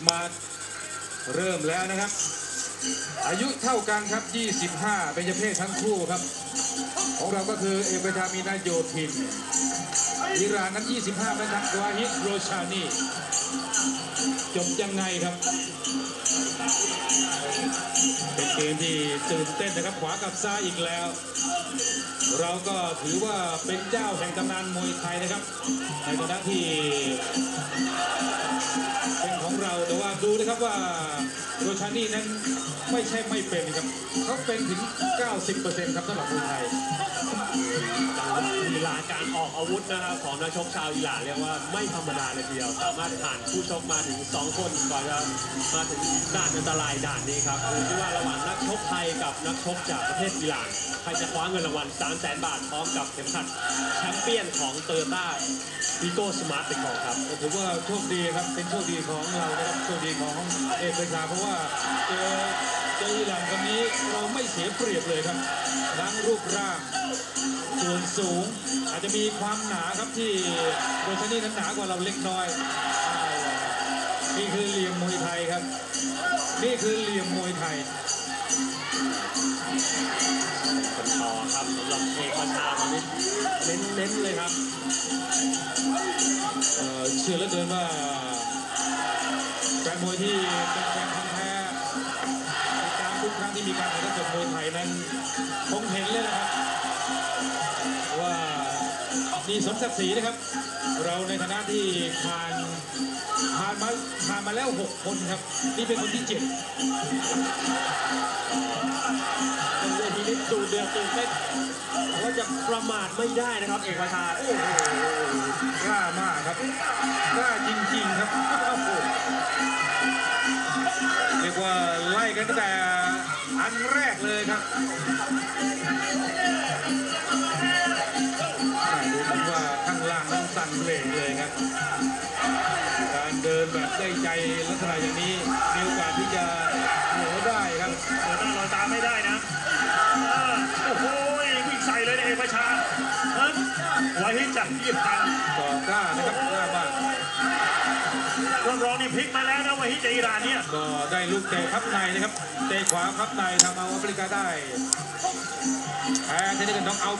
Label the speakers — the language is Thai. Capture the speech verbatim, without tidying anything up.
Speaker 1: มาเริ่มแล้วนะครับอายุเท่ากันครับยี่สิบห้าเป็นเพศทั้งคู่ครับของเราก็คือเอเบทามินาโยธินอิหร่านนั้นยี่สิบห้าเป็นทางวาฮิดโรชานีจบยังไงครับเป็นเกมที่ตื่นเต้นนะครับขวากับซ้ายอีกแล้วเราก็ถือว่าเป็นเจ้าแห่งตำนานมวยไทยนะครับในฐานะที่เป็นของเราแต่ว่าดูนะครับว่าโรชานีนั้นไม่ใช่ไม่เป็นครับเขาเป็นถึง เก้าสิบเปอร์เซ็นต์ ครับสำหรับมวยไทย
Speaker 2: ลีลาการออกอาวุธนะครับของนักชกชาวอิหร่านเรียกว่าไม่ธรรมดาเลยทีเดียวสามารถผ่านผู้ชกมาถึงสองคนก่อนจะมาถึงด่านอันตรายด่านนี้ครับดูที่ว่าระหว่างนักชกไทยกับนักชกจากประเทศอิหร่านใครจะคว้าเงินรางวัล สามแสน บาทพร้อมกับเข็มขัดแชมเปี้ยนของโตโยต้าวีโก้สมาร์ทเป็นของครับ
Speaker 1: ถือว่าโชคดีครับเป็นโชคดีของเรานะครับโชคดีของเอเบชาเพราะว่าเจอเจออิหร่านคนนี้เราไม่เสียเปรียบเลยครับทั้งรูปร่างส่วนสูงอาจจะมีความหนาครับที่โรชานีนั้นหนากว่าเราเล็กน้อยนี่คือเหลี่ยมมวยไทยครับนี่คือเหลี่ยมมวยไทย
Speaker 2: คนต่อครับสำหรับเอกบัญชาตอนนี้เน้นเน้นเลยครับ
Speaker 1: เอ่อเชื่อเหลือเกินว่าแฟนมวยที่เป็นแฟนพันธุ์แท้ติดตามทุกครั้งที่มีการถ่ายทอดสดมวยไทยนั้นคงเห็นเลยนะครับว่ามีสมศักดิ์ศรีนะครับเราในฐานะที่ผ่านผ่านมาผ่านมาแล้วหกคนครับนี่เป็นคนที่เจ็ด
Speaker 2: เป็นเวทีนี้ดูเดือดตื่นเต้นแต่ว่าจะประมาทไม่ได้นะครับเอกบัญชาโอ้โห
Speaker 1: กล้ามากครับกล้าจริงๆครับเรียกว่าไล่กันตั้งแต่อันแรกเลยครับดูเหมือนว่าข้างล่างนั้นสั่นเบรกเลยครับการเดินแบบได้ใจลักษณะอย่างนี้มีโอกาสที่จะโหได้ครับ
Speaker 3: เดินหน้าลอยตามไม่ได้นะโอ้โหวิ่งใส่เลยเอกประชาไว้ให้จับยี่พัน
Speaker 1: ก็กล้านะครับกล้ามาก
Speaker 3: รองรองนี่พลิกมาแล้วนะไว้ให้เจอิหร่านเนี่ย
Speaker 1: ก็ได้ลูกเตะพับในนะครับเตะขวาพับในทำเอาอเมริกาได้แพ้ที่นี่กันน้องเอา